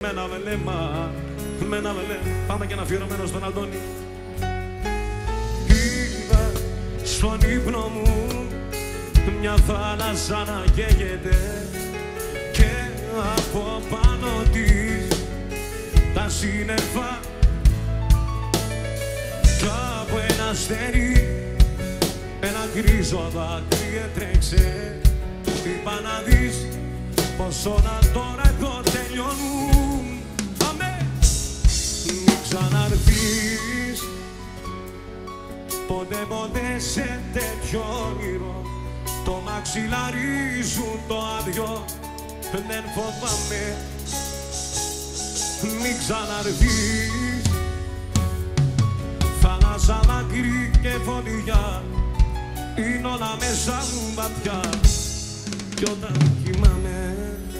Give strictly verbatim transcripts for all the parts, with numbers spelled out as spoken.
Με ένα βελέμα, με ένα βελέμα. Πάμε και ένα αφιερωμένο στον Αντώνη. Είδα στον ύπνο μου μια θάλασσα να καίγεται και από πάνω της τα σύννεφα κι από ένα αστέρι ένα γκρίζο δάκρυ έτρεξε. Είπα να δεις πως όλα τώρα εδώ τελειώνουν. Αμέ! Μην ξαναρθείς ποτέ ποτέ σε τέτοιο όνειρο. Το μαξιλάρι σου το άδειο δεν φοβάμαι. Μην ξαναρθείς. Θάλασσα, δάκρυ και φωτιά είναι όλα μέσα μου βαθιά. Κι όταν κοιμάμαι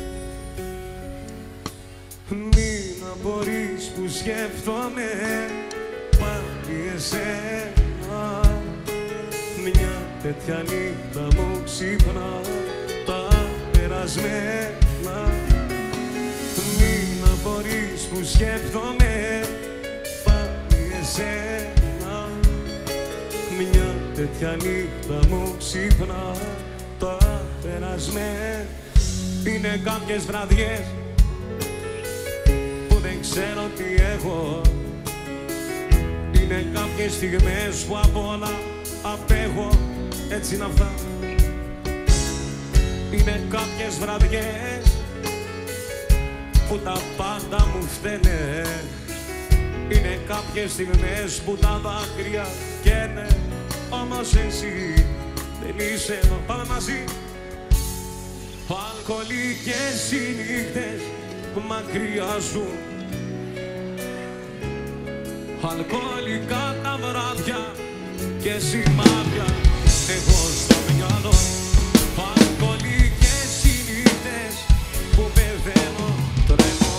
μην απορείς που σκέφτομαι πάλι εσένα. Μια τέτοια νύχτα μου ξύπνα τα περασμένα. Μην απορείς που σκέφτομαι πάλι εσένα. Μια τέτοια νύχτα μου ξύπνα τα περασμένα. Είναι κάποιες βραδιές που δεν ξέρω τι έχω. Είναι κάποιες στιγμές που απ' όλα απέχω. Έτσι είναι αυτά. Είναι κάποιες βραδιές που τα πάντα μου φταίνε. Είναι κάποιες στιγμές που τα δάκρυα καίνε. Όμως εσύ δεν είσαι εδώ. Πάμε μαζί. Αλκοολικές οι νύχτες μακριά σου. Αλκοολικά τα βράδια και σημάδια εγώ στο μυαλό. Αλκοολικές οι νύχτες που πεθαίνω, τρέμω.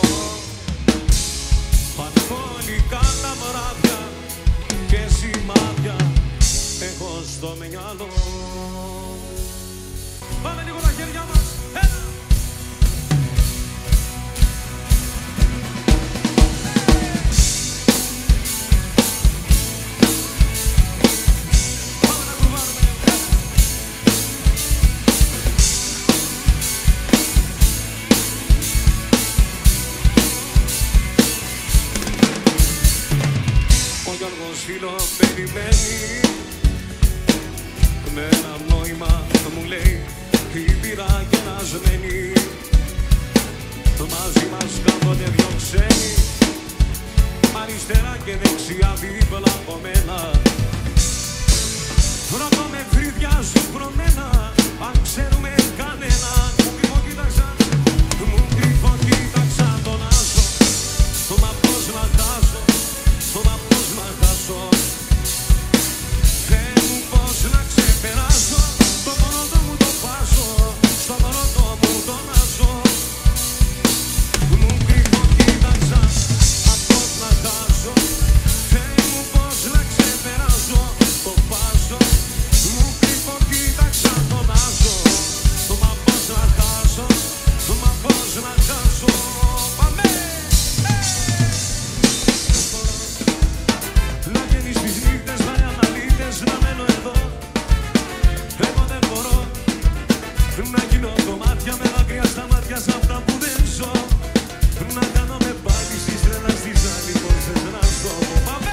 Αλκοολικά τα βράδια και σημάδια έχω στο μυαλό. Πάμε λίγο τα χέρια μας. Ένα. Πάμε να κουβάρουμε. Ο Γιώργος φίλο περιμένει με ένα νόημα μου λέει η πύρα γελασμένη. Μαζί μας κάποτε δυο ξένοι, αριστερά και δεξιά δίπλα από μένα. Ρωτώ με φρύδια ζουμπρωμένα αν ξέρουμε κανένα. Μου κρυφό κοίταξα, μου κρυφό κοίταξα τον άσο. Μα πώς να χάσω, μα πώς να χάσω. Θεέ μου πώς να ξεπεράσω το πρώτο μου το πάσο, στο πρώτο μου τον άσο. Μου κρυφό κοίταξα, μα πώς να χάσω. Θεέ μου πώς να ξεπεράσω το πάσο. Μου κρυφό κοίταξα τον άσο. Μα πώς να χάσω, μα πώς να χάσω. Πάμε! Να βγαίνεις τις νύχτες με αναλύτες, να μένω εδώ. Εγώ δεν μπορώ να γίνω κομμάτια με δάκρυα στα μάτια σ' αυτά που δεν ζω. Να κάνομαι πάλι στις τρέλας της άλλη πως θες να στο πω. Πάμε!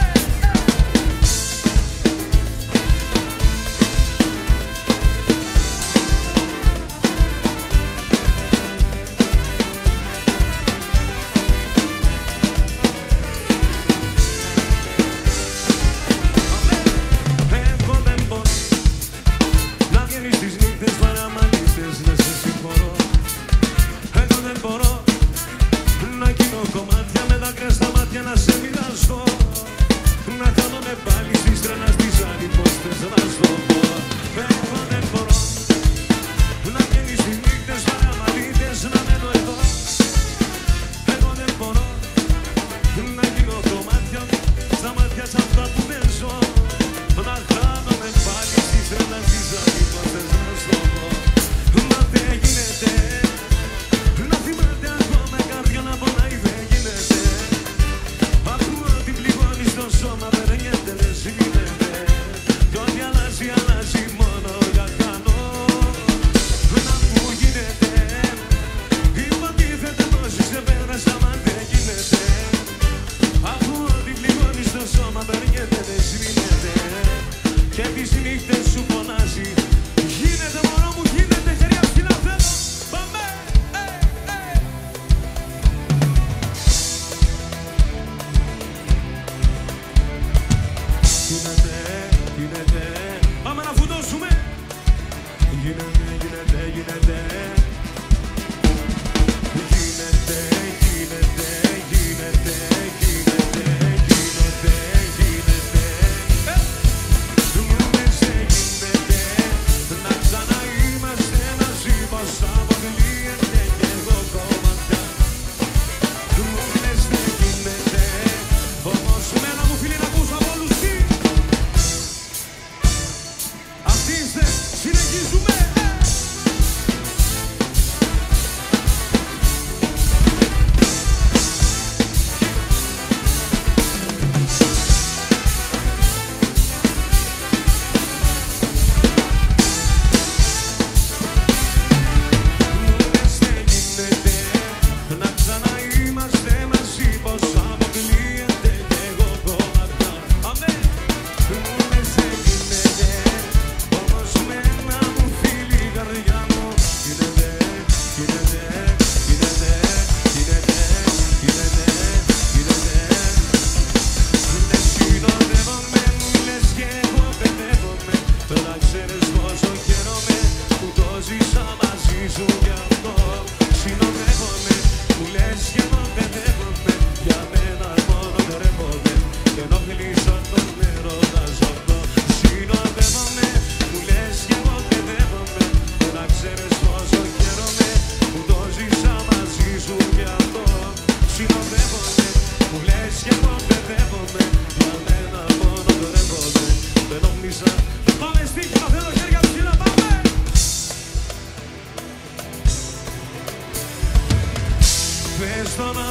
Εγώ δεν μπορώ να βγαίνεις τις νύχτες παραμαλίτες, να σε συγχωρώ. Εγώ δεν μπορώ να γίνω κομμάτια με δάκρυα στα μάτια να σε μοιραστώ. Να κάνομαι πάλι στις τρέλας της άλλη πως θες να στο πω. Εγώ δεν μπορώ να βγαίνεις τις νύχτες παραμαλίτες, να μένω εδώ. Εγώ δεν μπορώ να γίνω κομμάτια στα μάτια σ' αυτά που δεν ζω. Να χάνομαι πάλι στις τρέλας της άλλη πως θες να στο πω. Μα δεν γίνεται να θυμάται ακόμα καρδιά να πονάει, δεν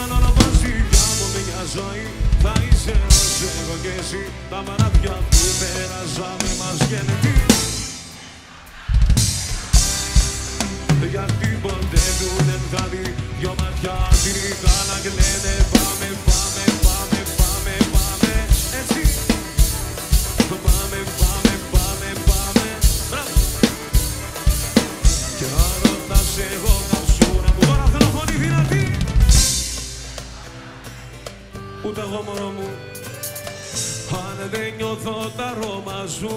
όταν όλα πας μου μια ζωή θα είσαι όσο εγώ και εσύ. Τα μαράδια που πέρασαμε μας γενετή. Γιατί ποτέ του δεν θα δει δυο μάτια τυρικά να κλαίνε. Πάμε, πάμε, πάμε, πάμε, πάμε, έτσι. Πάμε, πάμε, πάμε, πάμε. Μπράβο. Και αν ρωτάς εγώ καψούρα μου, τώρα θέλω φωνή δυνατή. Ούτε εγώ μωρό μου, αν δεν νιώθω τα αρώμα σου,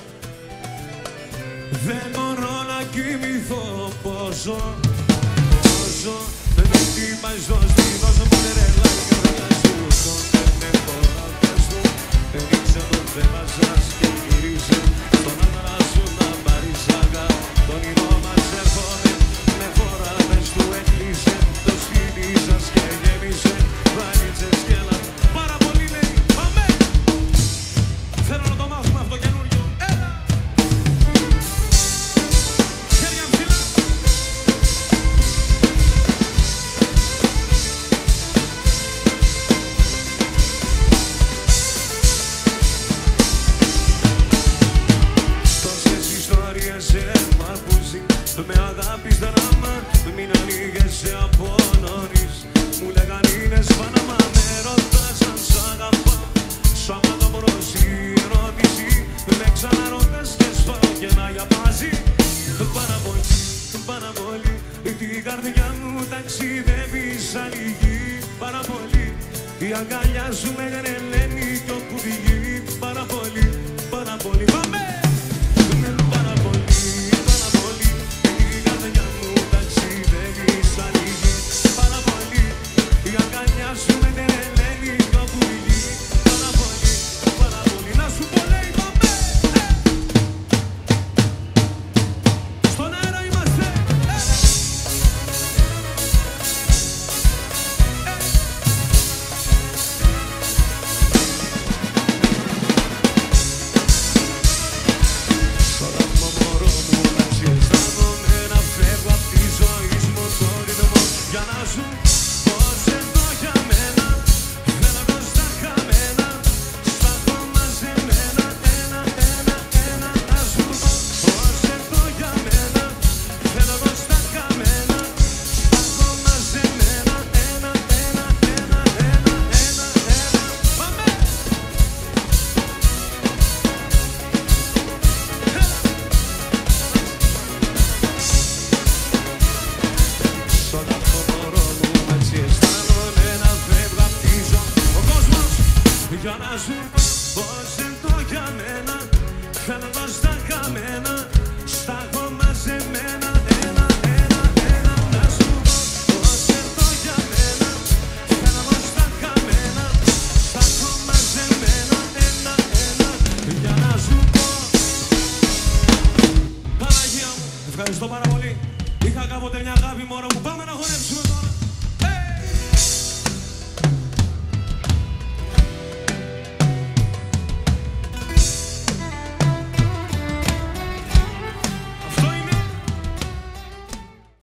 δεν μπορώ να κοιμηθώ πόσο, πόσο δεν χτυπάει στο στήθος μου, δεν ρελάει η καρδιά σου. Τον δεν μπορώ πες του, δεν ήξε το θέμα σας και γύρισε στον άντρα σου να πάρεις αγάπη. Το όνειρό μας έρχονται με φορά, πες του έκλεισε το σπίτι σας και γέμισε βαλίτσες και λα. Πάρα πολύ λέει, πάμε! Θέλω να το μάθουμε αυτό καινούριο, έλα! Με αγάπης δράμα, μην ανοίγεσαι από νωρίς. Μου λέγαν είναι σφάλμα, με ρωτάς αν σ' αγαπά. Σ' απαντώ μόνος η ερώτηση, με ξαναρωτάς και σφάω και να γιαπάζει. Πάρα πολύ, πάρα πολύ, την καρδιά μου ταξιδεύει σαν η γη. Πάρα πολύ, η αγκαλιά σου με γρελαίνει κι όπου βγει. Πάρα πολύ, πάρα πολύ, πάμε! Για να σου πω πως εδώ για μένα, φαίνοντας τα χαμένα, στα έχω μαζεμένα, ένα, ένα, ένα. Να σου πω πως εδώ για μένα, φαίνοντας τα χαμένα, στα έχω μαζεμένα, ένα, ένα. Για να σου πω. Παναγία μου, ευχαριστώ πάρα πολύ. Είχα κάποτε μια αγάπη μωρό μου, πάμε να